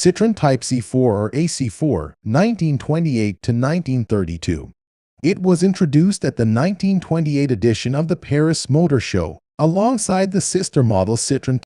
Citroen Type C4 or AC4, 1928 to 1932. It was introduced at the 1928 edition of the Paris Motor Show, alongside the sister model Citroen